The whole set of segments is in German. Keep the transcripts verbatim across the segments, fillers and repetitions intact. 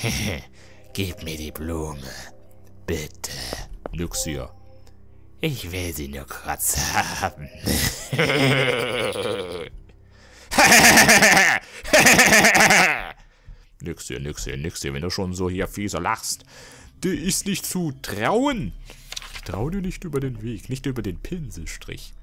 Gib mir die Blume. Bitte. Nyxia. Ich will sie nur kurz haben. Nyxia, Nyxia, Nyxia, wenn du schon so hier fieser lachst. Dir ist nicht zu trauen. Ich trau dir nicht über den Weg, nicht über den Pinselstrich.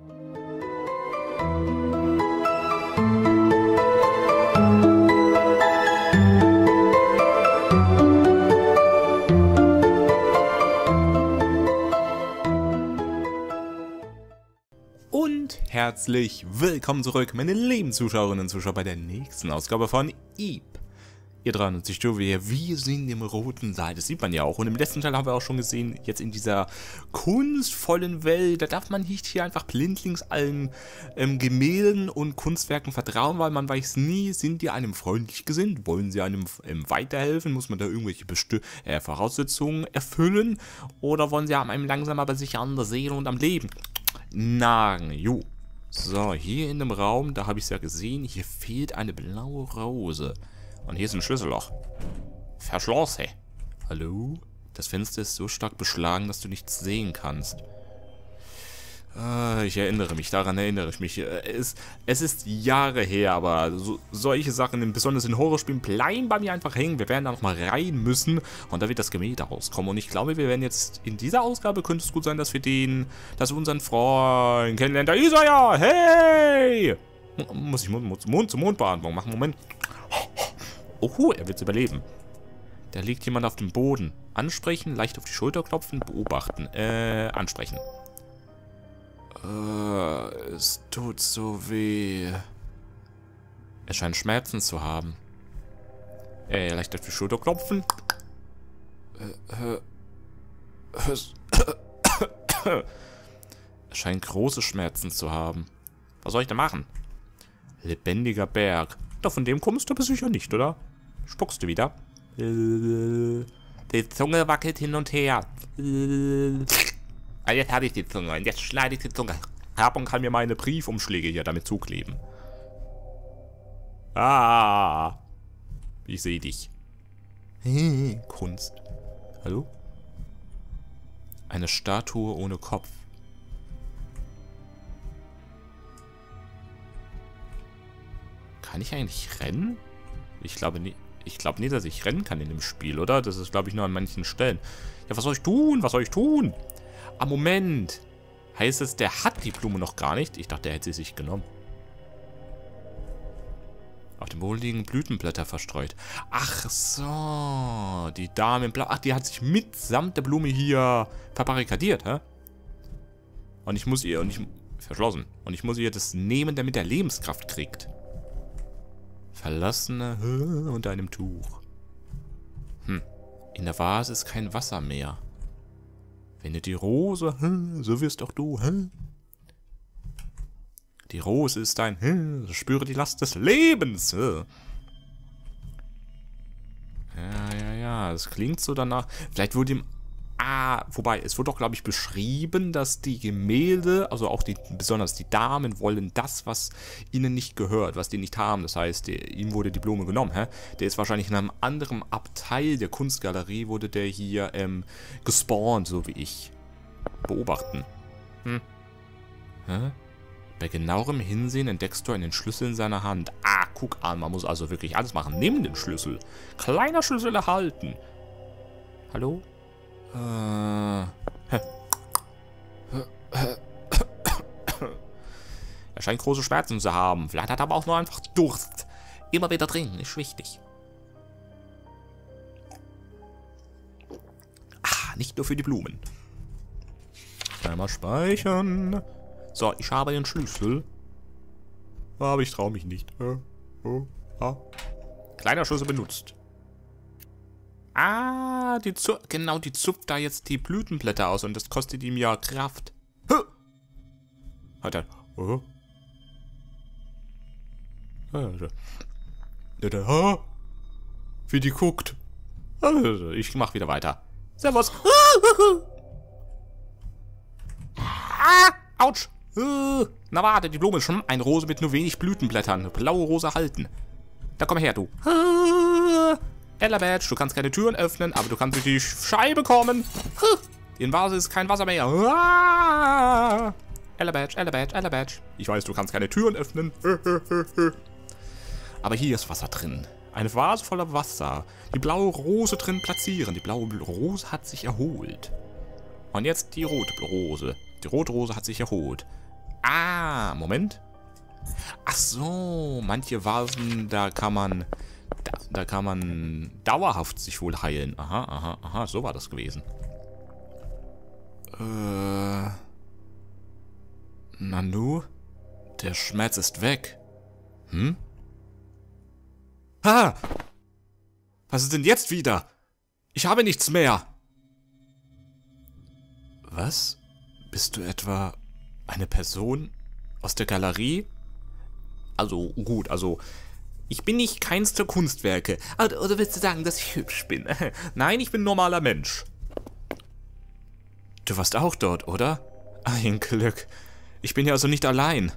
Und herzlich willkommen zurück, meine lieben Zuschauerinnen und Zuschauer, bei der nächsten Ausgabe von Ib. Ihr dreiundneunzig Stufe, wir sind im roten Saal, das sieht man ja auch. Und im letzten Teil haben wir auch schon gesehen, jetzt in dieser kunstvollen Welt, da darf man nicht hier einfach blindlings allen ähm, Gemälden und Kunstwerken vertrauen, weil man weiß nie, sind die einem freundlich gesinnt, wollen sie einem ähm, weiterhelfen, muss man da irgendwelche Besti äh, Voraussetzungen erfüllen oder wollen sie einem langsam aber sicher an der Seele und am Leben nagen. Jo. So, hier in dem Raum, da habe ich es ja gesehen, hier fehlt eine blaue Rose. Und hier ist ein Schlüsselloch. Verschlossen. Hallo? Das Fenster ist so stark beschlagen, dass du nichts sehen kannst. Äh, ich erinnere mich, daran erinnere ich mich. Es, es ist Jahre her, aber so, solche Sachen, besonders in Horrorspielen, bleiben bei mir einfach hängen. Wir werden da nochmal rein müssen und da wird das Gemälde rauskommen. Und ich glaube, wir werden jetzt in dieser Ausgabe, könnte es gut sein, dass wir den, dass wir unseren Freund kennenlernen. Da ist er ja! Hey! Muss ich Mund, Mund zu Mundbeatmung machen? Moment. Oh, er wird es überleben. Da liegt jemand auf dem Boden. Ansprechen, leicht auf die Schulter klopfen, beobachten. Äh, ansprechen. Äh, es tut so weh. Er scheint Schmerzen zu haben. Äh, leicht auf die Schulter klopfen. Äh, äh, es er scheint große Schmerzen zu haben. Was soll ich da machen? Lebendiger Berg. Doch von dem kommst du aber sicher nicht, oder? Spuckst du wieder? Die Zunge wackelt hin und her. Ah, jetzt habe ich die Zunge. Und jetzt schneide ich die Zunge ab und kann mir meine Briefumschläge hier damit zukleben. Ah. Ich sehe dich. Kunst. Hallo? Eine Statue ohne Kopf. Kann ich eigentlich rennen? Ich glaube nie, ich glaube nie, dass ich rennen kann in dem Spiel, oder? Das ist, glaube ich, nur an manchen Stellen. Ja, was soll ich tun? Was soll ich tun? Ah, Moment. Heißt es, der hat die Blume noch gar nicht? Ich dachte, der hätte sie sich genommen. Auf dem Boden liegen Blütenblätter verstreut. Ach so. Die Dame in Blau. Ach, die hat sich mitsamt der Blume hier verbarrikadiert, hä? Und ich muss ihr, und ich, verschlossen. Und ich muss ihr das nehmen, damit er Lebenskraft kriegt. Verlassene unter einem Tuch. Hm. In der Vase ist kein Wasser mehr. Finde die Rose, so wirst auch du. Die Rose ist ein, spüre die Last des Lebens. Ja, ja, ja, es klingt so danach. Vielleicht wurde ihm... Ah, wobei, es wurde doch, glaube ich, beschrieben, dass die Gemälde, also auch die, besonders die Damen, wollen das, was ihnen nicht gehört, was die nicht haben. Das heißt, der, ihm wurde die Blume genommen, hä? Der ist wahrscheinlich in einem anderen Abteil der Kunstgalerie, wurde der hier ähm, gespawnt, so wie ich. Beobachten. Hm. Hä? Bei genauerem Hinsehen entdeckst du einen Schlüssel in seiner Hand. Ah, guck an, man muss also wirklich alles machen. Nimm den Schlüssel. Kleiner Schlüssel erhalten. Hallo? Er scheint große Schmerzen zu haben. Vielleicht hat er aber auch nur einfach Durst. Immer wieder trinken, ist wichtig. Ah, nicht nur für die Blumen. Einmal speichern. So, ich habe den Schlüssel. Aber ich traue mich nicht. Oh, ah. Kleiner Schlüssel benutzt. Ah, die Zu genau, die zupft da jetzt die Blütenblätter aus und das kostet ihm ja Kraft. Huh. Hat er. Oh. Ah, wie die guckt. Ich mach wieder weiter. Servus. Ah, Autsch. Na warte, die Blume ist schon eine Rose mit nur wenig Blütenblättern. Blaue Rose halten. Da komm her, du. Ella Badge, du kannst keine Türen öffnen, aber du kannst durch die Scheibe kommen. Huh. In Vase ist kein Wasser mehr. Ah. Ella Badge, Ella Badge, Ella Badge. Ich weiß, du kannst keine Türen öffnen. Aber hier ist Wasser drin. Eine Vase voller Wasser. Die blaue Rose drin platzieren. Die blaue Rose hat sich erholt. Und jetzt die rote Rose. Die rote Rose hat sich erholt. Ah, Moment. Ach so, manche Vasen, da kann man... Da, da kann man dauerhaft sich wohl heilen. Aha, aha, aha, so war das gewesen. Äh... Nanu? Der Schmerz ist weg. Hm? Ah! Was ist denn jetzt wieder? Ich habe nichts mehr. Was? Bist du etwa eine Person aus der Galerie? Also, gut, also... Ich bin nicht keins der Kunstwerke. Oder, oder willst du sagen, dass ich hübsch bin? Nein, ich bin ein normaler Mensch. Du warst auch dort, oder? Ein Glück. Ich bin ja also nicht allein.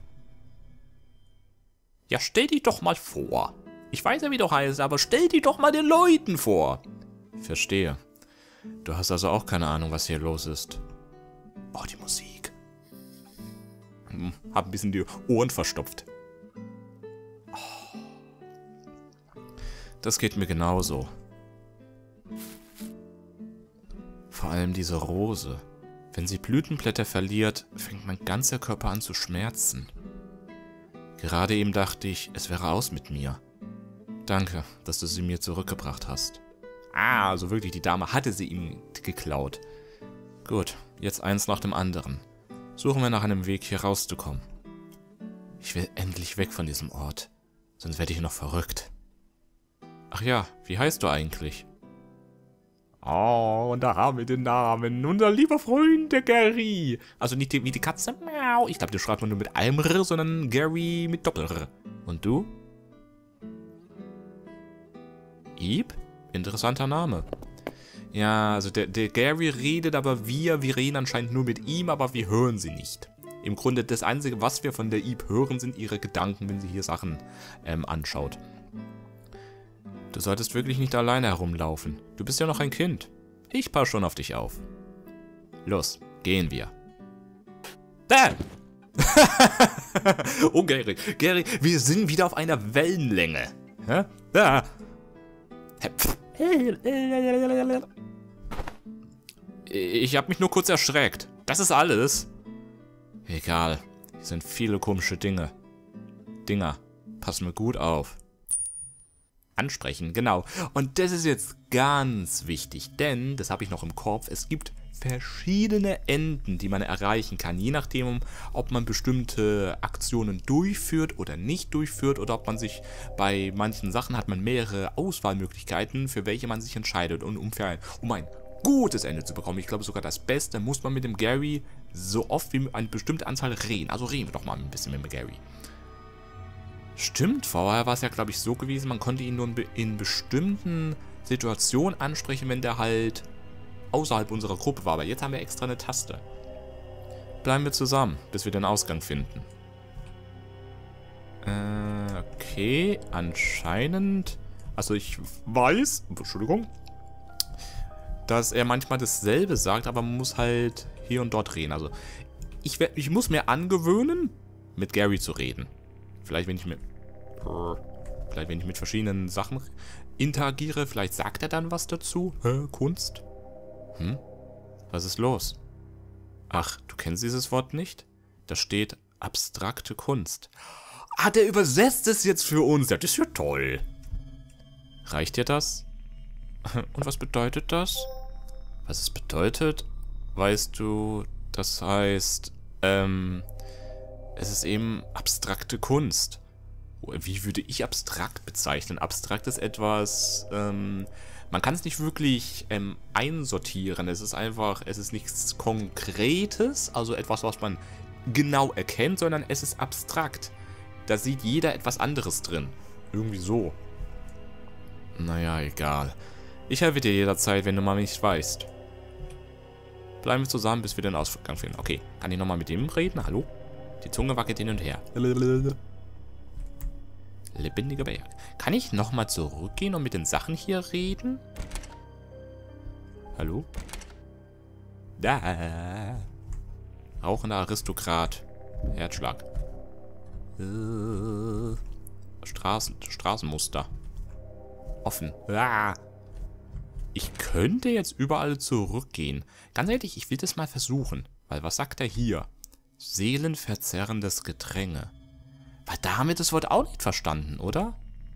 Ja, stell dich doch mal vor. Ich weiß ja, wie du heißt, aber stell dich doch mal den Leuten vor. Verstehe. Du hast also auch keine Ahnung, was hier los ist. Oh, die Musik. Hm, hab ein bisschen die Ohren verstopft. Oh. Das geht mir genauso. Vor allem diese Rose. Wenn sie Blütenblätter verliert, fängt mein ganzer Körper an zu schmerzen. Gerade eben dachte ich, es wäre aus mit mir. Danke, dass du sie mir zurückgebracht hast. Ah, also wirklich, die Dame hatte sie ihm geklaut. Gut, jetzt eins nach dem anderen. Suchen wir nach einem Weg, hier rauszukommen. Ich will endlich weg von diesem Ort, sonst werde ich noch verrückt. Ach ja, wie heißt du eigentlich? Oh, und da haben wir den Namen. Unser lieber Freund, der Gary. Also nicht die, wie die Katze. Miau. Ich glaube, der schreibt man nur mit einem R, sondern Gary mit Doppel-R. Und du? Ip? Interessanter Name. Ja, also der, der Gary redet, aber wir, wir reden anscheinend nur mit ihm, aber wir hören sie nicht. Im Grunde das Einzige, was wir von der Ip hören, sind ihre Gedanken, wenn sie hier Sachen ähm, anschaut. Du solltest wirklich nicht alleine herumlaufen. Du bist ja noch ein Kind. Ich passe schon auf dich auf. Los, gehen wir. Da! Oh, Gary. Gary, wir sind wieder auf einer Wellenlänge. Hä? Da! Ich habe mich nur kurz erschreckt. Das ist alles. Egal. Hier sind viele komische Dinge. Dinger. Pass mir gut auf. Ansprechen, genau. Und das ist jetzt ganz wichtig, denn, das habe ich noch im Kopf, es gibt verschiedene Enden, die man erreichen kann, je nachdem, ob man bestimmte Aktionen durchführt oder nicht durchführt oder ob man sich bei manchen Sachen hat man mehrere Auswahlmöglichkeiten, für welche man sich entscheidet und um, für ein, um ein gutes Ende zu bekommen. Ich glaube sogar das Beste muss man mit dem Gary so oft wie eine bestimmte Anzahl reden. Also reden wir doch mal ein bisschen mit dem Gary. Stimmt, vorher war es ja, glaube ich, so gewesen, man konnte ihn nur in bestimmten Situationen ansprechen, wenn der halt außerhalb unserer Gruppe war. Aber jetzt haben wir extra eine Taste. Bleiben wir zusammen, bis wir den Ausgang finden. Äh, okay, anscheinend... Also ich weiß, Entschuldigung, dass er manchmal dasselbe sagt, aber man muss halt hier und dort reden. Also ich, ich muss mir angewöhnen, mit Gary zu reden. Vielleicht, wenn ich mit, vielleicht, wenn ich mit verschiedenen Sachen interagiere, vielleicht sagt er dann was dazu. Hä, Kunst? Hm? Was ist los? Ach, du kennst dieses Wort nicht? Da steht abstrakte Kunst. Ah, der übersetzt es jetzt für uns. Das ist ja toll. Reicht dir das? Und was bedeutet das? Was es bedeutet, weißt du, das heißt, ähm... es ist eben abstrakte Kunst. Wie würde ich abstrakt bezeichnen? Abstrakt ist etwas, ähm, man kann es nicht wirklich ähm, einsortieren. Es ist einfach, es ist nichts Konkretes, also etwas, was man genau erkennt, sondern es ist abstrakt. Da sieht jeder etwas anderes drin. Irgendwie so. Naja, egal. Ich helfe dir jederzeit, wenn du mal nicht weißt. Bleiben wir zusammen, bis wir den Ausgang finden. Okay, kann ich nochmal mit dem reden? Hallo? Die Zunge wackelt hin und her. Lebendiger Berg. Kann ich nochmal zurückgehen und mit den Sachen hier reden? Hallo? Da. Rauchender Aristokrat. Herzschlag. Äh. Straßen, Straßenmuster. Offen. Ah. Ich könnte jetzt überall zurückgehen. Ganz ehrlich, ich will das mal versuchen. Weil was sagt er hier? Seelenverzerrendes Gedränge. Weil da haben wir das Wort auch nicht verstanden, oder?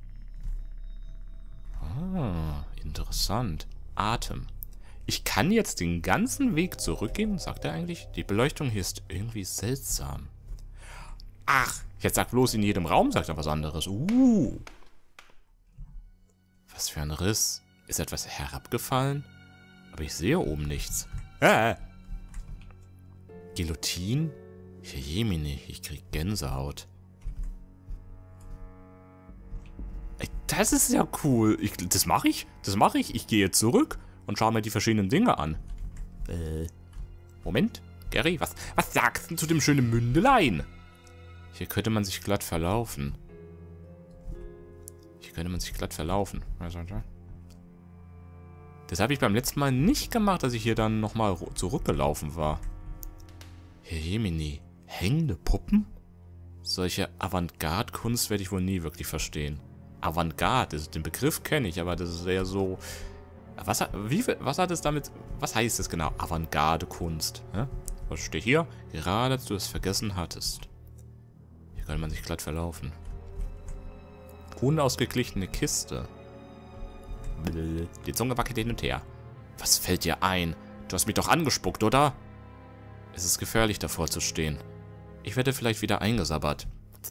Ah, interessant. Atem. Ich kann jetzt den ganzen Weg zurückgehen, sagt er eigentlich. Die Beleuchtung hier ist irgendwie seltsam. Ach, jetzt sagt bloß in jedem Raum, sagt er was anderes. Uh. Was für ein Riss. Ist etwas herabgefallen? Aber ich sehe oben nichts. Ah. Guillotine? Jemine, ich krieg Gänsehaut. Das ist ja cool. Ich, das mache ich. Das mache ich. Ich gehe zurück und schaue mir die verschiedenen Dinge an. Äh. Moment. Gary, was, was sagst du zu dem schönen Mündelein? Hier könnte man sich glatt verlaufen. Hier könnte man sich glatt verlaufen. Das habe ich beim letzten Mal nicht gemacht, dass ich hier dann nochmal zurückgelaufen war. Herr Jemini, hängende Puppen? Solche Avantgarde-Kunst werde ich wohl nie wirklich verstehen. Avantgarde, den Begriff kenne ich, aber das ist eher so... Was, wie, was hat es damit... Was heißt es genau? Avantgarde-Kunst. Ja? Was steht hier? Gerade als du es vergessen hattest. Hier kann man sich glatt verlaufen. Unausgeglichene Kiste. Die Zunge wackelt hin und her. Was fällt dir ein? Du hast mich doch angespuckt, oder? Es ist gefährlich, davor zu stehen. Ich werde vielleicht wieder eingesabbert.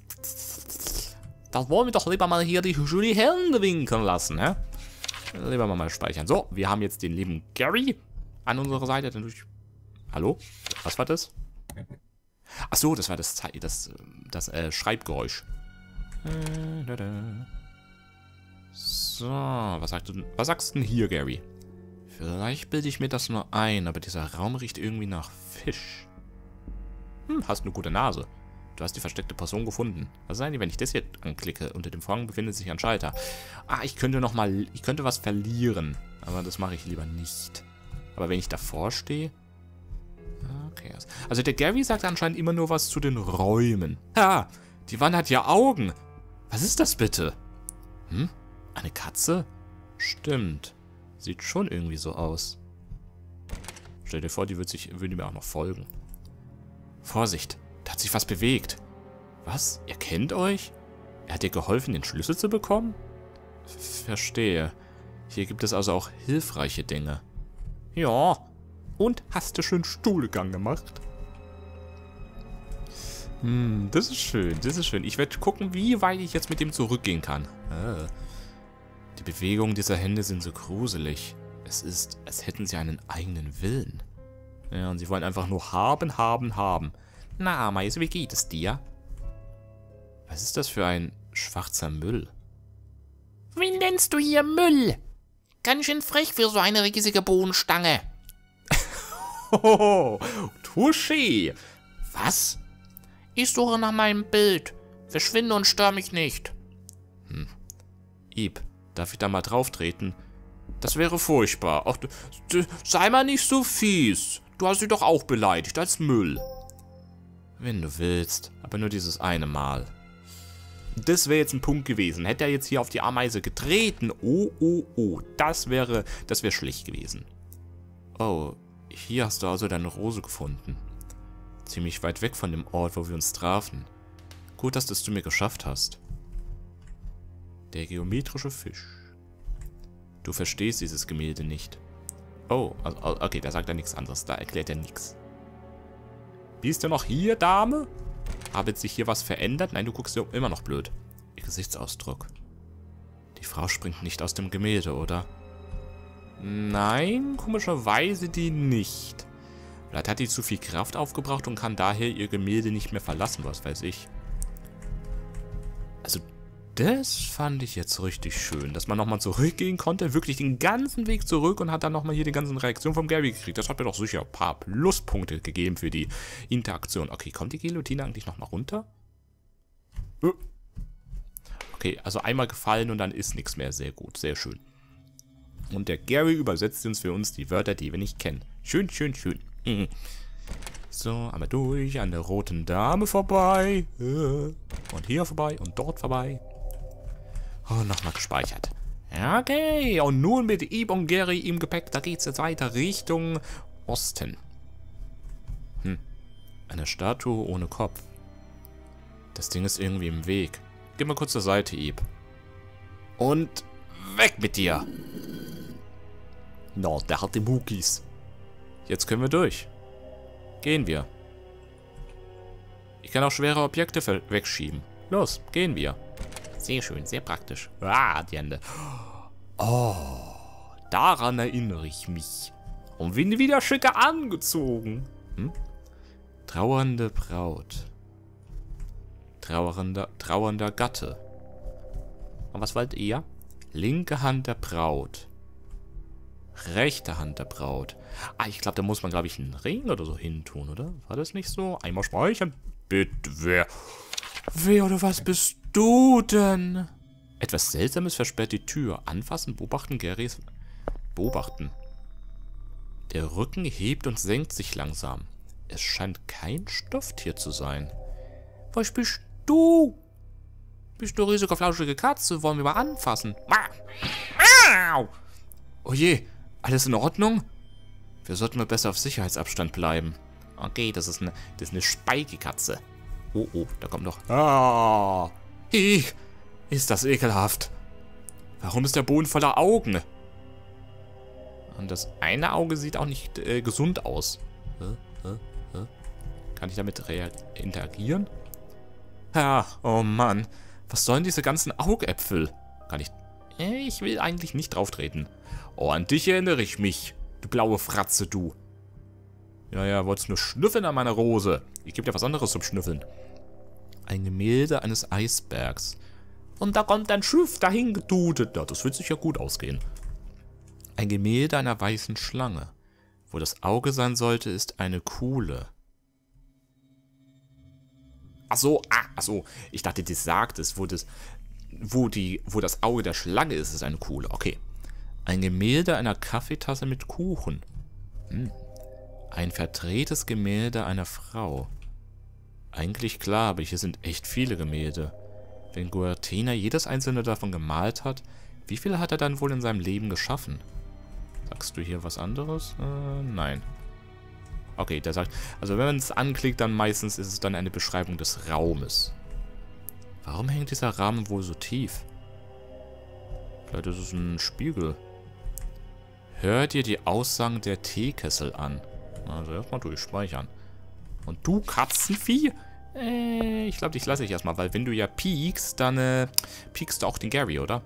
Da wollen wir doch lieber mal hier die, die Hände winken lassen, hä? Lieber mal, mal speichern. So, wir haben jetzt den lieben Gary an unserer Seite. Hallo? Was war das? Achso, das war das, das, das äh, Schreibgeräusch. So, was, sagt du, was sagst du denn hier, Gary? Vielleicht bilde ich mir das nur ein, aber dieser Raum riecht irgendwie nach Fisch. Hm, hast eine gute Nase. Du hast die versteckte Person gefunden. Was ist eigentlich, wenn ich das hier anklicke? Unter dem Vorhang befindet sich ein Schalter. Ah, ich könnte noch mal, ich könnte was verlieren. Aber das mache ich lieber nicht. Aber wenn ich davor stehe... Okay. Also der Gary sagt anscheinend immer nur was zu den Räumen. Ha! Die Wand hat ja Augen. Was ist das bitte? Hm? Eine Katze? Stimmt. Sieht schon irgendwie so aus. Stell dir vor, die würde, sich, würde mir auch noch folgen. Vorsicht! Da hat sich was bewegt. Was? Ihr kennt euch? Er hat dir geholfen, den Schlüssel zu bekommen? Verstehe. Hier gibt es also auch hilfreiche Dinge. Ja. Und hast du schön Stuhlgang gemacht? Hm, das ist schön, das ist schön. Ich werde gucken, wie weit ich jetzt mit dem zurückgehen kann. Ah. Die Bewegungen dieser Hände sind so gruselig. Es ist, als hätten sie einen eigenen Willen. Ja, und sie wollen einfach nur haben, haben, haben. Na, Ameise, wie geht es dir? Was ist das für ein schwarzer Müll? Wen nennst du hier Müll? Ganz schön frech für so eine riesige Bohnenstange. Hohoho, Touché. Was? Ich suche nach meinem Bild. Verschwinde und stör mich nicht. Hm. Ib, darf ich da mal drauf treten? Das wäre furchtbar. Ach, du, du, sei mal nicht so fies. Du hast sie doch auch beleidigt als Müll. Wenn du willst, aber nur dieses eine Mal. Das wäre jetzt ein Punkt gewesen. Hätte er jetzt hier auf die Ameise getreten. Oh, oh, oh. Das wäre, das wäre schlecht gewesen. Oh, hier hast du also deine Rose gefunden. Ziemlich weit weg von dem Ort, wo wir uns trafen. Gut, dass du es zu mir geschafft hast. Der geometrische Fisch. Du verstehst dieses Gemälde nicht. Oh, okay, da sagt er nichts anderes. Da erklärt er nichts. Bist du noch hier, Dame? Habe sich hier was verändert? Nein, du guckst dir immer noch blöd. Ihr Gesichtsausdruck. Die Frau springt nicht aus dem Gemälde, oder? Nein, komischerweise die nicht. Vielleicht hat die zu viel Kraft aufgebracht und kann daher ihr Gemälde nicht mehr verlassen, was weiß ich. Also, das fand ich jetzt richtig schön, dass man nochmal zurückgehen konnte, wirklich den ganzen Weg zurück und hat dann nochmal hier die ganzen Reaktionen vom Gary gekriegt. Das hat mir doch sicher ein paar Pluspunkte gegeben für die Interaktion. Okay, kommt die Guillotine eigentlich nochmal runter? Okay, also einmal gefallen und dann ist nichts mehr. Sehr gut, sehr schön. Und der Gary übersetzt uns für uns die Wörter, die wir nicht kennen. Schön, schön, schön. Mhm. So, einmal durch, an der roten Dame vorbei. Und hier vorbei und dort vorbei. Oh, nochmal gespeichert. Okay, und nun mit Ib und Gary im Gepäck, da geht's jetzt weiter Richtung Osten. Hm, eine Statue ohne Kopf. Das Ding ist irgendwie im Weg. Geh mal kurz zur Seite, Ib. Und weg mit dir. No, der hat die Muckis. Jetzt können wir durch. Gehen wir. Ich kann auch schwere Objekte wegschieben. Los, gehen wir. Sehr schön, sehr praktisch. Ah, die Hände. Oh, daran erinnere ich mich. Und bin wieder schicker angezogen. Hm? Trauernde Braut. Trauernder, trauernder Gatte. Und was wollt ihr? Linke Hand der Braut. Rechte Hand der Braut. Ah, ich glaube, da muss man, glaube ich, einen Ring oder so hin tun, oder? War das nicht so? Einmal speichern. Bitte, wer? Wer oder was bist du denn? Etwas Seltsames versperrt die Tür. Anfassen, beobachten, Garys... Beobachten. Der Rücken hebt und senkt sich langsam. Es scheint kein Stofftier zu sein. Was bist du? Bist du riesige, flauschige Katze? Wollen wir mal anfassen? Oh je, alles in Ordnung? Wir sollten mal besser auf Sicherheitsabstand bleiben. Okay, das ist eine, das ist eine Speikekatze. Oh, oh, da kommt noch... Ah, ich, ist das ekelhaft. Warum ist der Boden voller Augen? Und das eine Auge sieht auch nicht äh, gesund aus. Hä? Hä? Hä? Kann ich damit interagieren? Ja, oh Mann. Was sollen diese ganzen Augäpfel? Kann ich... Ich will eigentlich nicht drauftreten. Oh, an dich erinnere ich mich. Du blaue Fratze, du. Ja, ja, wolltest nur schnüffeln an meiner Rose. Ich gebe dir was anderes zum Schnüffeln. Ein Gemälde eines Eisbergs. Und da kommt ein Schiff dahin getutet. Ja, das wird sicher gut ausgehen. Ein Gemälde einer weißen Schlange. Wo das Auge sein sollte, ist eine Kuhle. Ach so, ah, ach so. Ich dachte, das sagt es, wo das, wo die, wo das Auge der Schlange ist, ist eine Kuhle. Okay. Ein Gemälde einer Kaffeetasse mit Kuchen. Hm. Ein verdrehtes Gemälde einer Frau. Eigentlich klar, aber hier sind echt viele Gemälde. Wenn Guertina jedes einzelne davon gemalt hat, wie viel hat er dann wohl in seinem Leben geschaffen? Sagst du hier was anderes? Äh, nein. Okay, der sagt, also wenn man es anklickt, dann meistens ist es dann eine Beschreibung des Raumes. Warum hängt dieser Rahmen wohl so tief? Vielleicht ist es ein Spiegel. Hör dir die Aussagen der Teekessel an. Also erstmal durchspeichern. Und du Katzenvieh? Äh, ich glaube, dich lasse ich erstmal, weil wenn du ja piekst, dann äh, piekst du auch den Gary, oder?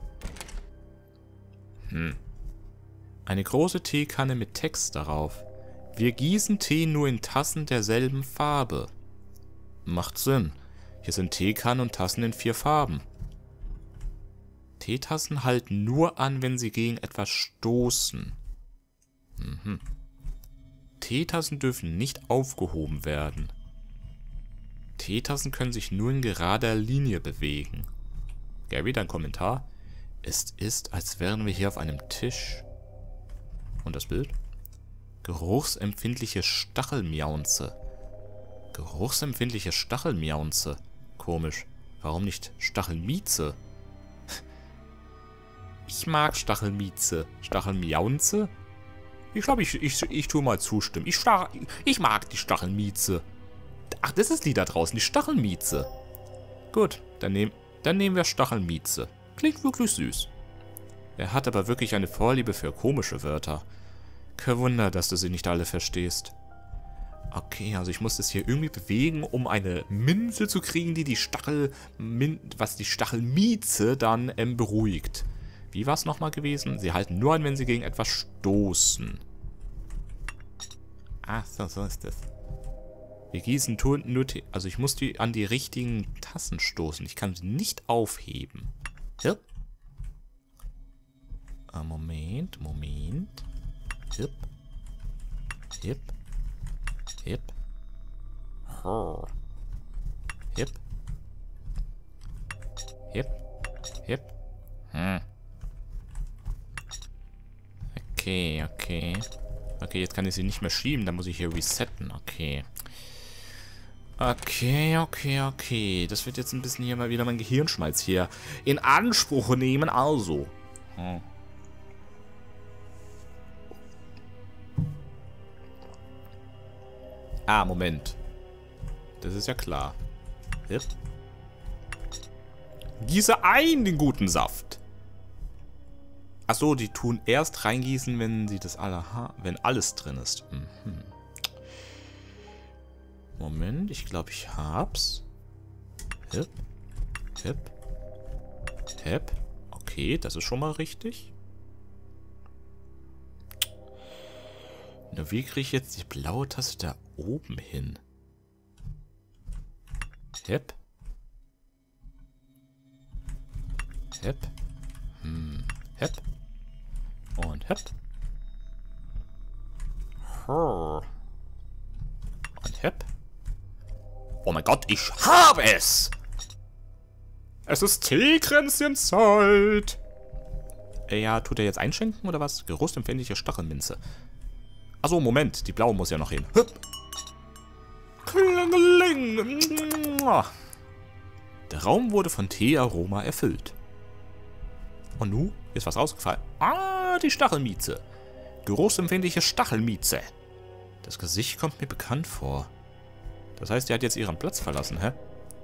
Hm. Eine große Teekanne mit Text darauf. Wir gießen Tee nur in Tassen derselben Farbe. Macht Sinn. Hier sind Teekannen und Tassen in vier Farben. Teetassen halten nur an, wenn sie gegen etwas stoßen. Mhm. Teetassen dürfen nicht aufgehoben werden. Teetassen können sich nur in gerader Linie bewegen. Gary, dein Kommentar? Es ist, als wären wir hier auf einem Tisch. Und das Bild? Geruchsempfindliche Stachelmiaunze. Geruchsempfindliche Stachelmiaunze. Komisch. Warum nicht Stachelmieze? Ich mag Stachelmieze. Stachelmiaunze? Ich glaube, ich, ich, ich tue mal zustimmen. Ich, stach, ich mag die Stachelmieze. Ach, das ist die da draußen, die Stachelmieze. Gut, dann, nehm, dann nehmen wir Stachelmieze. Klingt wirklich süß. Er hat aber wirklich eine Vorliebe für komische Wörter. Kein Wunder, dass du sie nicht alle verstehst. Okay, also ich muss das hier irgendwie bewegen, um eine Münze zu kriegen, die die Stachel... was die Stachelmieze dann ähm, beruhigt. Wie war es nochmal gewesen? Sie halten nur an, wenn sie gegen etwas stoßen. Ach so, so ist das. Wir gießen nur Tee. Also ich muss die an die richtigen Tassen stoßen. Ich kann sie nicht aufheben. Hipp. Ah, Moment, Moment. Hipp. Hipp. Hipp. Hipp. Hip. Hip. Hm. Okay, okay. Okay, jetzt kann ich sie nicht mehr schieben. Dann muss ich hier resetten. Okay. Okay, okay, okay. Das wird jetzt ein bisschen hier mal wieder mein Gehirnschmalz hier in Anspruch nehmen. Also. Hm. Ah, Moment. Das ist ja klar. Hip. Gieße ein den guten Saft. Achso, die tun erst reingießen, wenn sie das alle ha wenn alles drin ist. Mhm. Moment, ich glaube, ich hab's. Hip. Hip. Hip. Okay, das ist schon mal richtig. Na, wie kriege ich jetzt die blaue Taste da oben hin? Hip. Hip. Hm. Hip. Und hip. Und hip. Oh mein Gott, ich habe es! Es ist Teekränzchenzeit! Ja, tut er jetzt einschenken oder was? Geruchsempfindliche Stachelminze. Achso, Moment, die blaue muss ja noch hin. Hip. Klingeling. Der Raum wurde von Teearoma erfüllt. Und nun ist was rausgefallen. Ah, die Stachelmieze. Geruchsempfindliche Stachelmieze. Das Gesicht kommt mir bekannt vor. Das heißt, die hat jetzt ihren Platz verlassen, hä?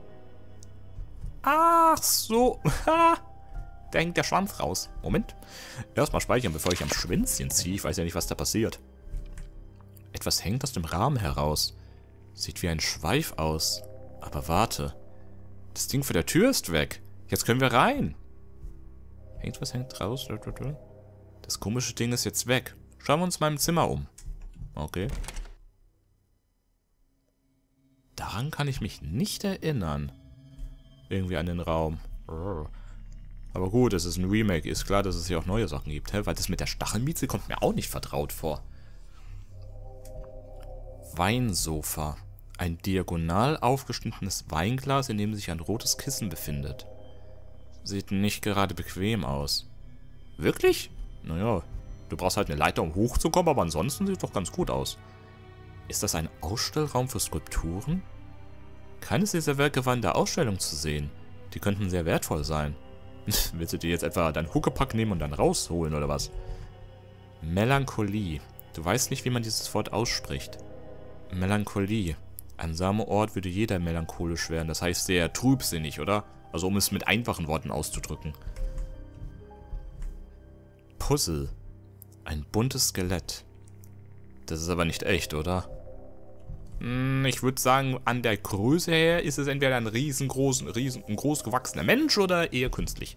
Ach so. Ha. Da hängt der Schwanz raus. Moment. Erstmal speichern, bevor ich am Schwänzchen ziehe. Ich weiß ja nicht, was da passiert. Etwas hängt aus dem Rahmen heraus. Sieht wie ein Schweif aus. Aber warte. Das Ding vor der Tür ist weg. Jetzt können wir rein. Hängt was hängt raus? Das komische Ding ist jetzt weg. Schauen wir uns mal im Zimmer um. Okay. Daran kann ich mich nicht erinnern. Irgendwie an den Raum. Aber gut, es ist ein Remake. Ist klar, dass es hier auch neue Sachen gibt. Hä? Weil das mit der Stachelmieze kommt mir auch nicht vertraut vor. Weinsofa. Ein diagonal aufgeschnittenes Weinglas, in dem sich ein rotes Kissen befindet. Sieht nicht gerade bequem aus. Wirklich? Naja, du brauchst halt eine Leiter, um hochzukommen, aber ansonsten sieht es doch ganz gut aus. Ist das ein Ausstellraum für Skulpturen? Keines dieser Werke war in der Ausstellung zu sehen. Die könnten sehr wertvoll sein. Willst du dir jetzt etwa deinen Huckepack nehmen und dann rausholen, oder was? Melancholie. Du weißt nicht, wie man dieses Wort ausspricht. Melancholie. An seinem Ort würde jeder melancholisch werden. Das heißt sehr trübsinnig, oder? Also um es mit einfachen Worten auszudrücken. Puzzle. Ein buntes Skelett. Das ist aber nicht echt, oder? Hm, ich würde sagen, an der Größe her ist es entweder ein riesengroß, riesen, ein groß gewachsener Mensch oder eher künstlich.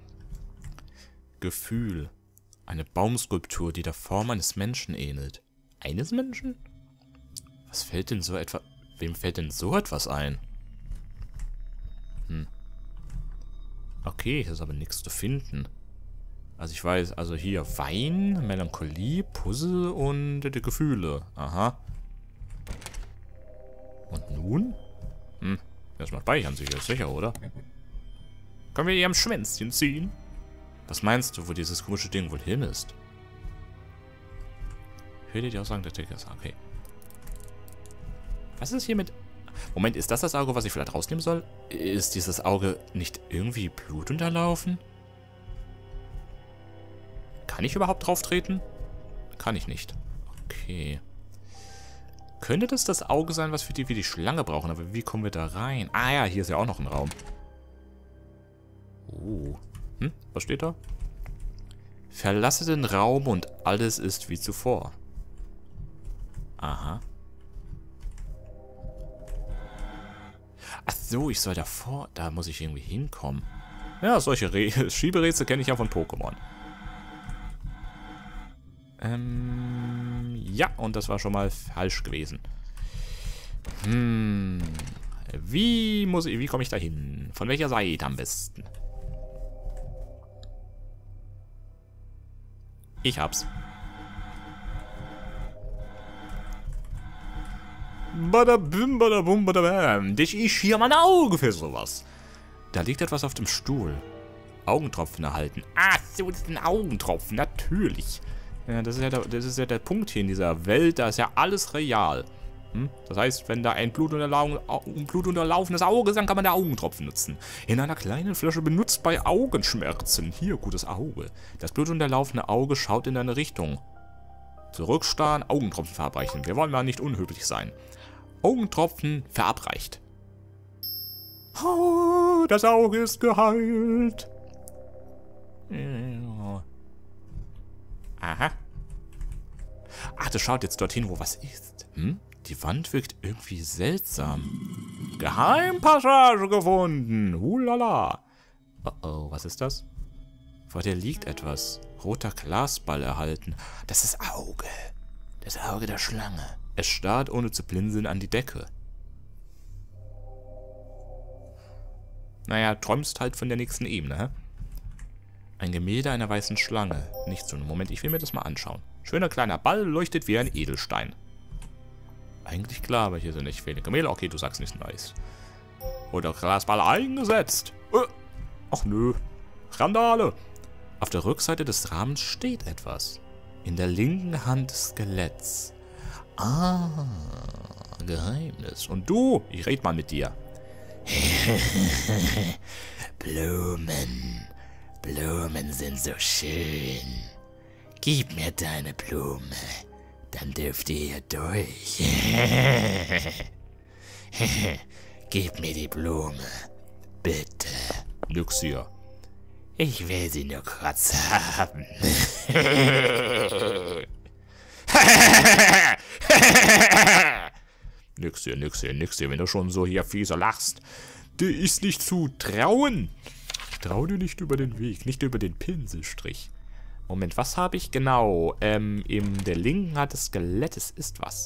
Gefühl. Eine Baumskulptur, die der Form eines Menschen ähnelt. Eines Menschen? Was fällt denn so etwa... Wem fällt denn so etwas ein? Hm. Okay, hier ist aber nichts zu finden. Also ich weiß, also hier Wein, Melancholie, Puzzle und die Gefühle. Aha. Und nun? Hm, erstmal speichern sicher, sicher, oder? Können wir hier am Schwänzchen ziehen? Was meinst du, wo dieses komische Ding wohl hin ist? Hör dir die Aussagen der Tickets. Okay. Was ist hier mit... Moment, ist das das Auge, was ich vielleicht rausnehmen soll? Ist dieses Auge nicht irgendwie blutunterlaufen? Kann ich überhaupt drauf treten? Kann ich nicht. Okay. Könnte das das Auge sein, was wir die, wie die Schlange brauchen? Aber wie kommen wir da rein? Ah ja, hier ist ja auch noch ein Raum. Oh. Hm, was steht da? Verlasse den Raum und alles ist wie zuvor. Aha. Ach so, ich soll davor... Da muss ich irgendwie hinkommen. Ja, solche Re Schieberätsel kenne ich ja von Pokémon. Ähm... Ja, und das war schon mal falsch gewesen. Hm... Wie muss ich... Wie komme ich da hin? Von welcher Seite am besten? Ich hab's. Badabim, badabum, badabam. Dich ich hier mein Auge für sowas. Da liegt etwas auf dem Stuhl. Augentropfen erhalten. Ah, so, das sind Augentropfen, natürlich. Ja, das ist ja, der, das ist ja der Punkt hier in dieser Welt, da ist ja alles real. Hm? Das heißt, wenn da ein blutunterlau blutunterlaufenes Auge ist, dann kann man da Augentropfen nutzen. In einer kleinen Flasche benutzt bei Augenschmerzen. Hier, gutes Auge. Das blutunterlaufene Auge schaut in deine Richtung. Zurückstarren, Augentropfen verabreichen. Wir wollen mal nicht unhöflich sein. Augentropfen verabreicht. Oh, das Auge ist geheilt. Aha. Ach, das schaut jetzt dorthin, wo was ist. Hm? Die Wand wirkt irgendwie seltsam. Geheimpassage gefunden. Hulala. Oh oh, was ist das? Vor dir liegt etwas. Roter Glasball erhalten. Das ist Auge. Das Auge der Schlange. Es starrt ohne zu blinzeln an die Decke. Naja, träumst halt von der nächsten Ebene, hä? Ein Gemälde einer weißen Schlange. Nicht so. Moment, ich will mir das mal anschauen. Schöner kleiner Ball leuchtet wie ein Edelstein. Eigentlich klar, aber hier sind nicht viele Gemälde. Okay, du sagst nicht nice. Oder Glasball eingesetzt. Äh, ach nö. Randale. Auf der Rückseite des Rahmens steht etwas. In der linken Hand des Skeletts. Ah, Geheimnis. Und du? Ich red mal mit dir. Blumen. Blumen sind so schön. Gib mir deine Blume, dann dürft ihr hier durch. Gib mir die Blume, bitte. Nix hier. Ich will sie nur kurz haben. Nix hier, nix hier, nix hier, wenn du schon so hier fieser lachst. Dir ist nicht zu trauen. Trau dir nicht über den Weg, nicht über den Pinselstrich. Moment, was habe ich genau? Ähm, in der linken Hand des Skeletts ist was.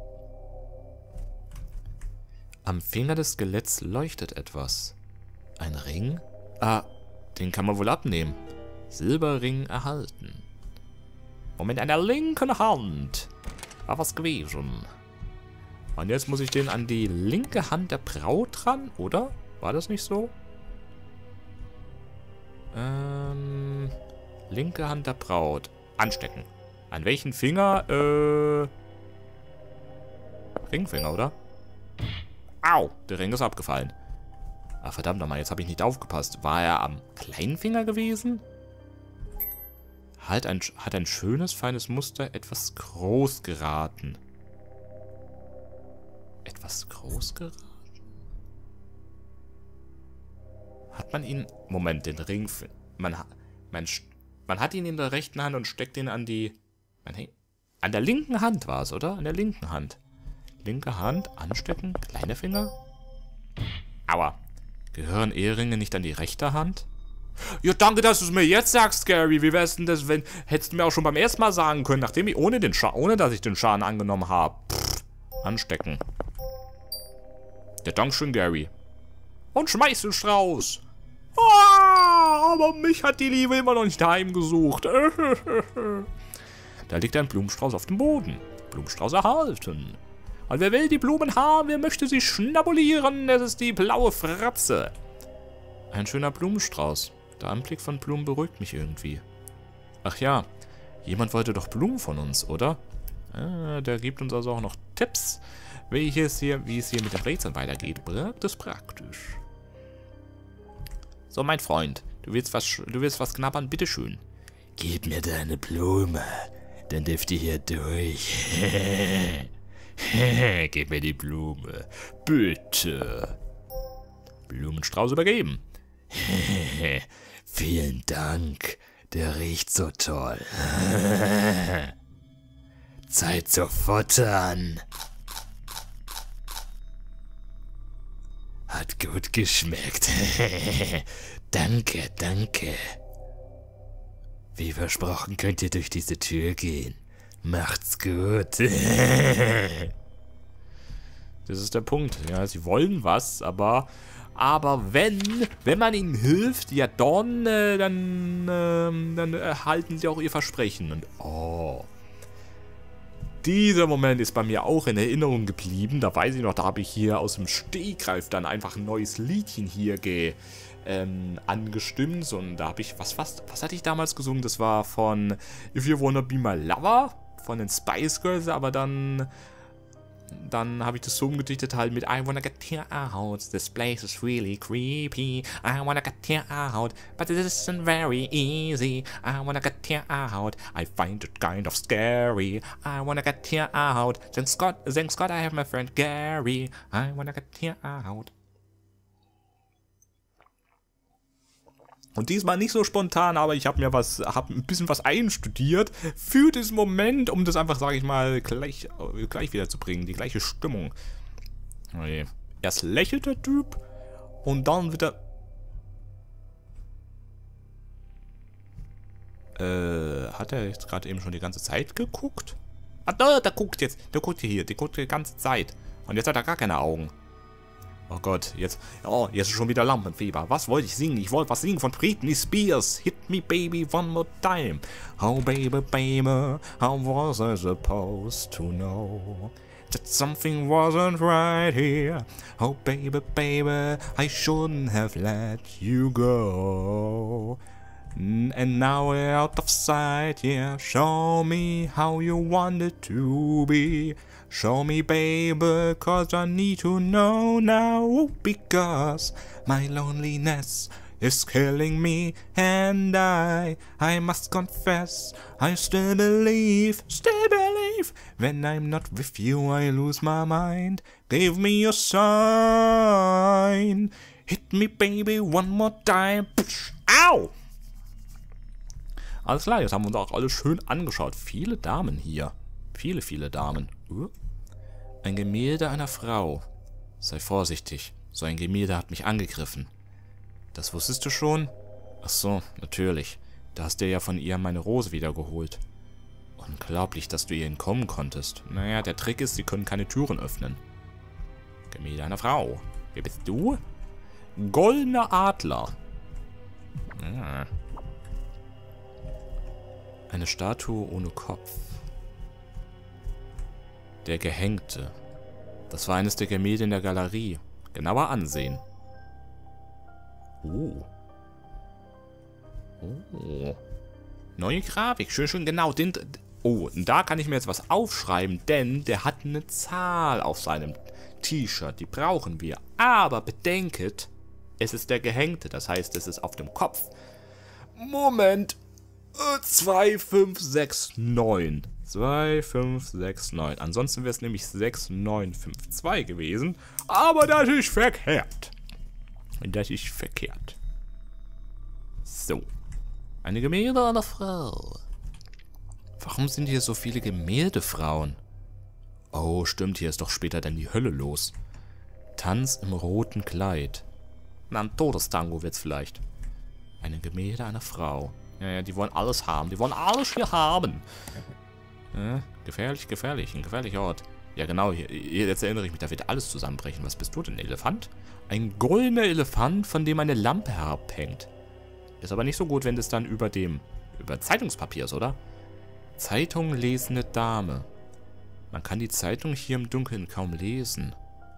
Am Finger des Skeletts leuchtet etwas. Ein Ring? Ah, den kann man wohl abnehmen. Silberring erhalten. Moment, an der linken Hand war was gewesen. Und jetzt muss ich den an die linke Hand der Braut ran, oder? War das nicht so? Ähm, linke Hand der Braut. Anstecken. An welchen Finger? Äh, Ringfinger, oder? Au, der Ring ist abgefallen. Ah, verdammt nochmal, jetzt habe ich nicht aufgepasst. War er am kleinen Finger gewesen? Halt ein, hat ein schönes, feines Muster etwas groß geraten. Etwas groß geraten? Hat man ihn... Moment, den Ring... Man, man, man hat ihn in der rechten Hand und steckt ihn an die... Man, an der linken Hand war es, oder? An der linken Hand. Linke Hand, anstecken, kleine Finger. Aua. Gehören Eheringe nicht an die rechte Hand? Ja, danke, dass du es mir jetzt sagst, Gary. Wie wär's denn das, wenn... Hättest du mir auch schon beim ersten Mal sagen können, nachdem ich... Ohne, den Scha ohne dass ich den Schaden angenommen habe. Pff, anstecken. Ja, Dankeschön, Gary. Und schmeiß den Strauß. Ah, aber mich hat die Liebe immer noch nicht heimgesucht. Da liegt ein Blumenstrauß auf dem Boden. Blumenstrauß erhalten. Und wer will die Blumen haben, wer möchte sie schnabulieren? Das ist die blaue Fratze. Ein schöner Blumenstrauß. Der Anblick von Blumen beruhigt mich irgendwie. Ach ja, jemand wollte doch Blumen von uns, oder? Ah, der gibt uns also auch noch Tipps, wie es hier, wie es hier mit den Rätseln weitergeht. Praktisch, praktisch. So, mein Freund, du willst was, du willst was knabbern? Bitteschön. Gib mir deine Blume, dann dürft ihr hier durch. Gib mir die Blume, bitte. Blumenstrauß übergeben. Vielen Dank, der riecht so toll. Zeit zu futtern. Hat gut geschmeckt. Danke, danke. Wie versprochen könnt ihr durch diese Tür gehen. Macht's gut. Das ist der Punkt. Ja, sie wollen was, aber... Aber wenn, wenn man ihnen hilft, ja dann, äh, dann, äh, dann äh, halten sie auch ihr Versprechen. Und oh. Dieser Moment ist bei mir auch in Erinnerung geblieben. Da weiß ich noch, da habe ich hier aus dem Stegreif dann einfach ein neues Liedchen hier ge, ähm, angestimmt. Und da habe ich, was, was, was hatte ich damals gesungen? Das war von If You Wanna Be My Lover von den Spice Girls, aber dann... Dann habe ich das so umgedichtet halt mit I wanna get here out, this place is really creepy. I wanna get here out, but it isn't very easy. I wanna get here out, I find it kind of scary. I wanna get here out, thanks God, thanks God I have my friend Gary. I wanna get here out. Und diesmal nicht so spontan, aber ich habe mir was, habe ein bisschen was einstudiert für diesen Moment, um das einfach, sage ich mal, gleich, gleich wieder zu bringen, die gleiche Stimmung. Okay. Erst lächelt der Typ und dann wieder... Äh, hat er jetzt gerade eben schon die ganze Zeit geguckt? Ah, da, der guckt jetzt, der guckt hier, der guckt die ganze Zeit. Und jetzt hat er gar keine Augen. Oh Gott, jetzt, oh, jetzt ist schon wieder Lampenfieber. Was wollte ich singen? Ich wollte was singen von Britney Spears. Hit me baby one more time. Oh baby, baby, how was I supposed to know that something wasn't right here? Oh baby, baby, I shouldn't have let you go. And now we're out of sight, yeah. Show me how you want it to be. Show me, baby, cause I need to know now. Because my loneliness is killing me. And I, I must confess, I still believe, still believe. When I'm not with you, I lose my mind. Give me a sign. Hit me, baby, one more time. Au! Alles klar, jetzt haben wir uns auch alles schön angeschaut. Viele Damen hier. Viele, viele Damen. Uh. Ein Gemälde einer Frau. Sei vorsichtig. So ein Gemälde hat mich angegriffen. Das wusstest du schon? Ach so, natürlich. Da hast du ja von ihr meine Rose wiedergeholt. Unglaublich, dass du ihr entkommen konntest. Naja, der Trick ist, sie können keine Türen öffnen. Gemälde einer Frau. Wer bist du? Goldener Adler. Ah. Eine Statue ohne Kopf. Der Gehängte. Das war eines der Gemälde in der Galerie. Genauer ansehen. Oh. Oh. Neue Grafik. Schön, schön genau. Den, oh, und da kann ich mir jetzt was aufschreiben, denn der hat eine Zahl auf seinem T-Shirt. Die brauchen wir. Aber bedenket, es ist der Gehängte. Das heißt, es ist auf dem Kopf. Moment. zwei fünf sechs neun. zwei fünf sechs neun. Ansonsten wäre es nämlich sechs neun fünf zwei gewesen. Aber das ist verkehrt. Das ist verkehrt. So. Eine Gemälde einer Frau. Warum sind hier so viele Gemäldefrauen? Oh, stimmt, hier ist doch später dann die Hölle los. Tanz im roten Kleid. Na, ein Todestango wird's vielleicht. Eine Gemälde einer Frau. Ja, ja, die wollen alles haben. Die wollen alles hier haben. Ja, gefährlich, gefährlich. Ein gefährlicher Ort. Ja, genau. Hier, jetzt erinnere ich mich, da wird alles zusammenbrechen. Was bist du denn? Elefant? Ein goldener Elefant, von dem eine Lampe herabhängt. Ist aber nicht so gut, wenn das dann über dem... über Zeitungspapier ist, oder? Zeitung lesende Dame. Man kann die Zeitung hier im Dunkeln kaum lesen.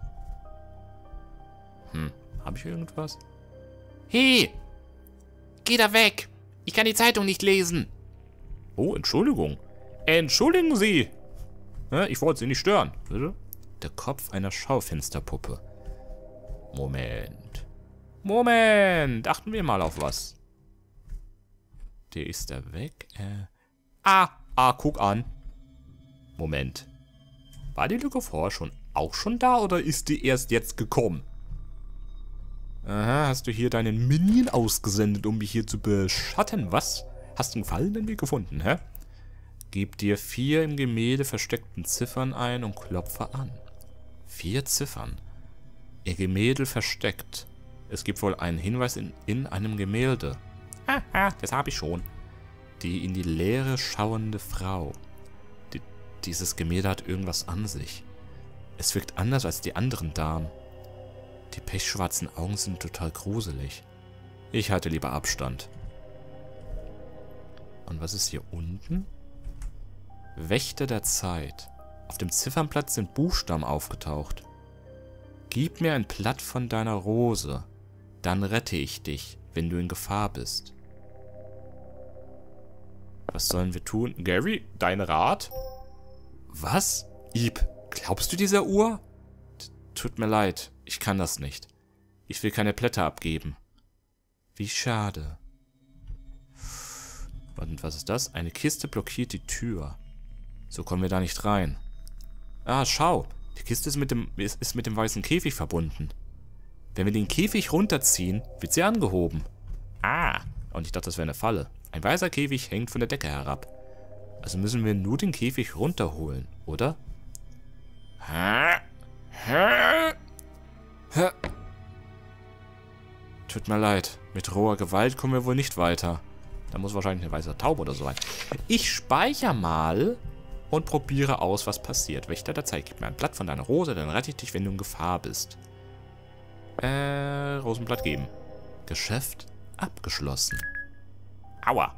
Hm, habe ich irgendwas? Hey! Geh da weg! Ich kann die Zeitung nicht lesen. Oh, Entschuldigung. Entschuldigen Sie. Ja, ich wollte Sie nicht stören. Bitte? Der Kopf einer Schaufensterpuppe. Moment. Moment. Achten wir mal auf was. Der ist da weg. Äh. Ah, ah, guck an. Moment. War die Lücke vorher schon auch schon da oder ist die erst jetzt gekommen? Aha, hast du hier deinen Minion ausgesendet, um mich hier zu beschatten? Was? Hast du einen Fall in mir gefunden, hä? Gib dir vier im Gemälde versteckten Ziffern ein und klopfe an. Vier Ziffern. Ihr Gemälde versteckt. Es gibt wohl einen Hinweis in, in einem Gemälde. Haha, das habe ich schon. Die in die Leere schauende Frau. Die, dieses Gemälde hat irgendwas an sich. Es wirkt anders als die anderen Damen. Die pechschwarzen Augen sind total gruselig. Ich halte lieber Abstand. Und was ist hier unten? Wächter der Zeit. Auf dem Ziffernblatt sind Buchstaben aufgetaucht. Gib mir ein Blatt von deiner Rose. Dann rette ich dich, wenn du in Gefahr bist. Was sollen wir tun? Gary, dein Rat? Was? Ip, glaubst du dieser Uhr? T- Tut mir leid, ich kann das nicht. Ich will keine Blätter abgeben. Wie schade. Und was ist das? Eine Kiste blockiert die Tür. So kommen wir da nicht rein. Ah, schau. Die Kiste ist mit dem, ist, ist mit dem weißen Käfig verbunden. Wenn wir den Käfig runterziehen, wird sie angehoben. Ah, und ich dachte, das wäre eine Falle. Ein weißer Käfig hängt von der Decke herab. Also müssen wir nur den Käfig runterholen, oder? Hä? Hä? Hä? Tut mir leid. Mit roher Gewalt kommen wir wohl nicht weiter. Da muss wahrscheinlich eine weiße Taube oder so rein. Ich speichere mal und probiere aus, was passiert. Wächter der Zeit, gib mir ein Blatt von deiner Rose, dann rette ich dich, wenn du in Gefahr bist. Äh, Rosenblatt geben. Geschäft abgeschlossen. Aua.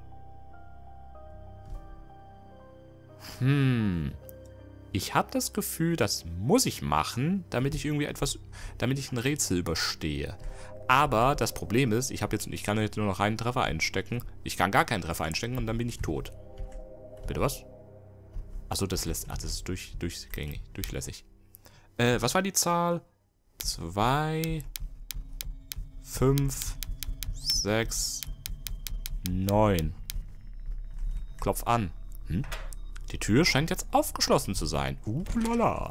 Hm. Ich habe das Gefühl, das muss ich machen, damit ich irgendwie etwas, damit ich ein Rätsel überstehe. Aber das Problem ist, ich habe jetzt, ich kann jetzt nur noch einen Treffer einstecken. Ich kann gar keinen Treffer einstecken und dann bin ich tot. Bitte was? Achso, das lässt, ach, das ist durch, durchgängig, durchlässig. Äh, was war die Zahl? Zwei, fünf, sechs, neun. Klopf an. Hm? Die Tür scheint jetzt aufgeschlossen zu sein. Uh, lala.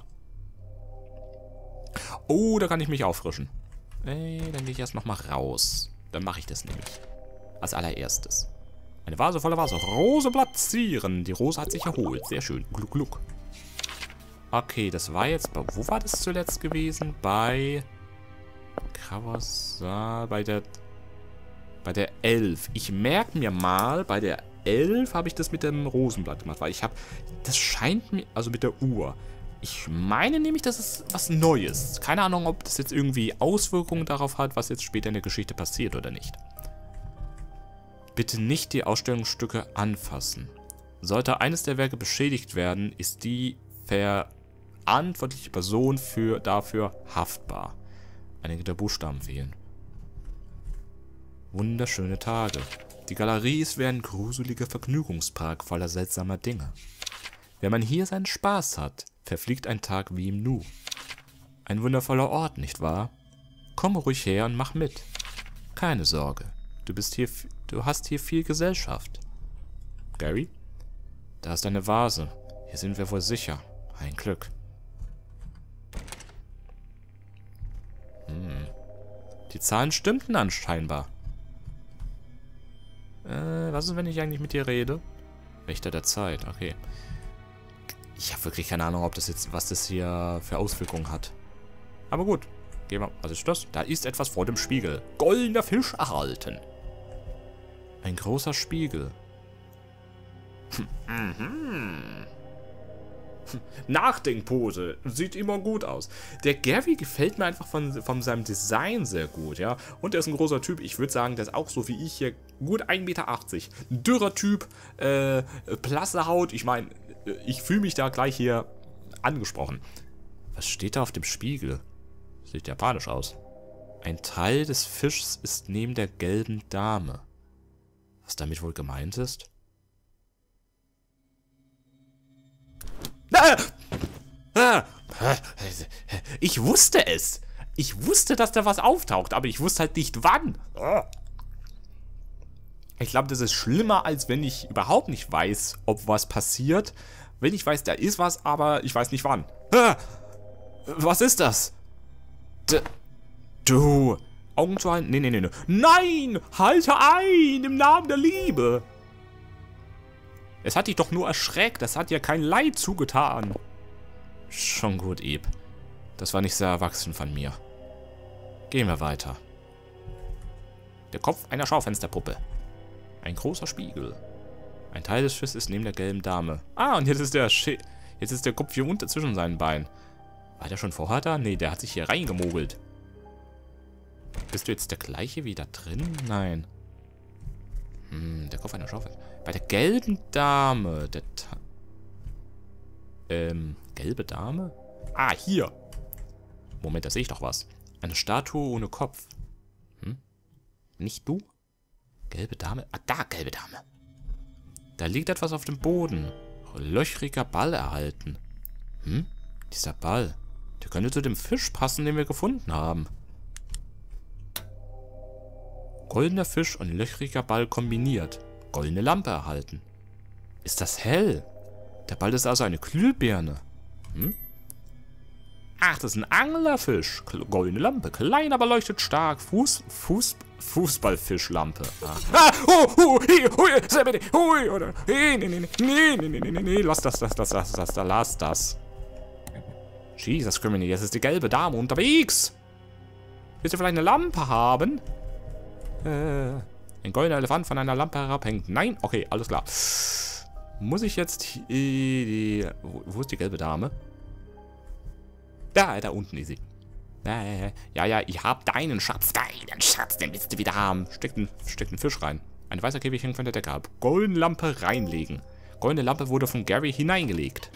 Oh, da kann ich mich auffrischen. Ey, dann gehe ich erst nochmal raus. Dann mache ich das nämlich. Als allererstes. Eine Vase voller Wasser. Rose platzieren. Die Rose hat sich erholt. Sehr schön. Gluck, gluck. Okay, das war jetzt... Bei, wo war das zuletzt gewesen? Bei... Kawasa... Bei der... Bei der elf. Ich merke mir mal, bei der elf habe ich das mit dem Rosenblatt gemacht. Weil ich habe... Das scheint mir... Also mit der Uhr... Ich meine nämlich, das ist was Neues. Keine Ahnung, ob das jetzt irgendwie Auswirkungen darauf hat, was jetzt später in der Geschichte passiert oder nicht. Bitte nicht die Ausstellungsstücke anfassen. Sollte eines der Werke beschädigt werden, ist die verantwortliche Person für, dafür haftbar. Einige der Buchstaben fehlen. Wunderschöne Tage. Die Galerie ist wie ein gruseliger Vergnügungspark voller seltsamer Dinge. Wenn man hier seinen Spaß hat, verfliegt ein Tag wie im Nu. Ein wundervoller Ort, nicht wahr? Komm ruhig her und mach mit. Keine Sorge, du bist hier, du hast hier viel Gesellschaft. Gary? Da ist eine Vase. Hier sind wir wohl sicher. Ein Glück. Hm. Die Zahlen stimmten anscheinbar. Äh, was ist, wenn ich eigentlich mit dir rede? Wächter der Zeit, okay. Ich habe wirklich keine Ahnung, ob das jetzt, was das hier für Auswirkungen hat. Aber gut. Gehen wir. Was ist das? Da ist etwas vor dem Spiegel. Goldener Fisch erhalten. Ein großer Spiegel. Mhm. Nachdenkpose. Sieht immer gut aus. Der Gary gefällt mir einfach von, von seinem Design sehr gut, ja. Und er ist ein großer Typ. Ich würde sagen, der ist auch so wie ich hier. Gut ein Meter achtzig. Dürrer Typ. Äh, blasse Haut. Ich meine... Ich fühle mich da gleich hier angesprochen. Was steht da auf dem Spiegel? Sieht japanisch aus. Ein Teil des Fischs ist neben der gelben Dame. Was damit wohl gemeint ist? Ah! Ah! Ich wusste es. Ich wusste, dass da was auftaucht, aber ich wusste halt nicht wann. Ich glaube, das ist schlimmer, als wenn ich überhaupt nicht weiß, ob was passiert. Wenn ich weiß, da ist was, aber ich weiß nicht wann. Ah, was ist das? D du. Augen zu halten? Nee, nee, nee, nee. Nein! Halte ein! Im Namen der Liebe! Es hat dich doch nur erschreckt. Das hat ja kein Leid zugetan. Schon gut, Eb. Das war nicht sehr erwachsen von mir. Gehen wir weiter. Der Kopf einer Schaufensterpuppe. Ein großer Spiegel. Ein Teil des Fisches ist neben der gelben Dame. Ah, und jetzt ist der Sch jetzt ist der Kopf hier unter zwischen seinen Beinen. War der schon vorher da? Nee, der hat sich hier reingemogelt. Bist du jetzt der gleiche wie da drin? Nein. Hm, der Kopf einer Schaufel. Bei der gelben Dame. Der Ta Ähm, gelbe Dame? Ah, hier. Moment, da sehe ich doch was. Eine Statue ohne Kopf. Hm? Nicht du? Gelbe Dame? Ah, da, gelbe Dame. Da liegt etwas auf dem Boden. Löchriger Ball erhalten. Hm? Dieser Ball. Der könnte zu dem Fisch passen, den wir gefunden haben. Goldener Fisch und löchriger Ball kombiniert. Goldene Lampe erhalten. Ist das hell? Der Ball ist also eine Glühbirne. Hm? Ach, das ist ein Anglerfisch. Goldene Lampe. Klein, aber leuchtet stark. Fuß, Fuß, Fußballfischlampe. Ah, ah oh, oh, hi, hui, sehr bitte, hui, oder, hey, nee, nee, nee, nee, nee, nee, nee, nee, lass das, das, das, das, das, das, lass das. Jesus Criminy, jetzt ist die gelbe Dame unterwegs. Willst du vielleicht eine Lampe haben? Äh, ein goldener Elefant von einer Lampe herabhängt. Nein? Okay, alles klar. Muss ich jetzt die, die wo, wo ist die gelbe Dame? Da, da unten ist sie. Ja, ja, ich hab deinen Schatz, deinen Schatz, den willst du wieder haben. Steckt ein, steckt ein Fisch rein. Ein weißer Käfig hängt von der Decke ab. Goldene Lampe reinlegen. Goldene Lampe wurde von Gary hineingelegt.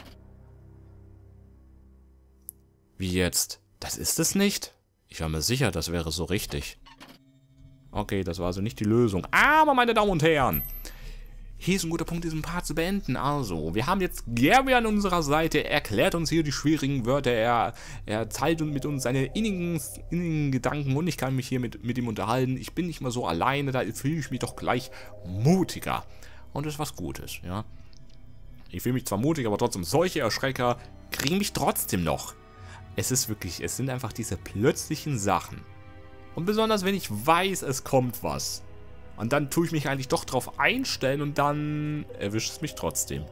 Wie jetzt? Das ist es nicht? Ich war mir sicher, das wäre so richtig. Okay, das war also nicht die Lösung. Aber, meine Damen und Herren, hier ist ein guter Punkt, diesen Part zu beenden. Also, wir haben jetzt Gary an unserer Seite. Er erklärt uns hier die schwierigen Wörter. Er, er teilt mit uns seine innigen, innigen Gedanken und ich kann mich hier mit, mit ihm unterhalten. Ich bin nicht mehr so alleine, da fühle ich mich doch gleich mutiger. Und das ist was Gutes, ja. Ich fühle mich zwar mutig, aber trotzdem, solche Erschrecker kriegen mich trotzdem noch. Es ist wirklich, es sind einfach diese plötzlichen Sachen. Und besonders, wenn ich weiß, es kommt was. Und dann tue ich mich eigentlich doch drauf einstellen und dann erwischt es mich trotzdem.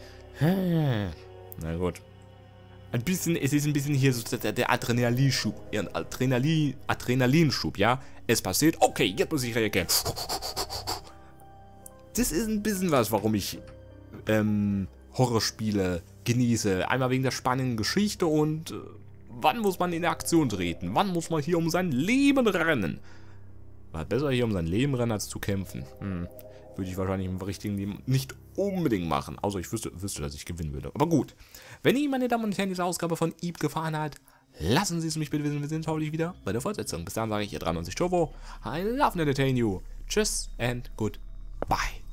Na gut. Ein bisschen, es ist ein bisschen hier so der, der Adrenalinschub. Adrenalin, Adrenalinschub, ja. Es passiert, okay, jetzt muss ich reagieren. Das ist ein bisschen was, warum ich ähm, Horrorspiele genieße. Einmal wegen der spannenden Geschichte und äh, wann muss man in Aktion treten? Wann muss man hier um sein Leben rennen? War besser hier um sein Leben rennen, als zu kämpfen. Hm. Würde ich wahrscheinlich im richtigen Leben nicht unbedingt machen. Außer ich wüsste, wüsste, dass ich gewinnen würde. Aber gut. Wenn Ihnen, meine Damen und Herren, diese Ausgabe von Eep gefallen hat, lassen Sie es mich bitte wissen. Wir sind hoffentlich wieder bei der Fortsetzung. Bis dann sage ich, ihr dreiundneunzig Turbo. I love and entertain you. Tschüss and goodbye.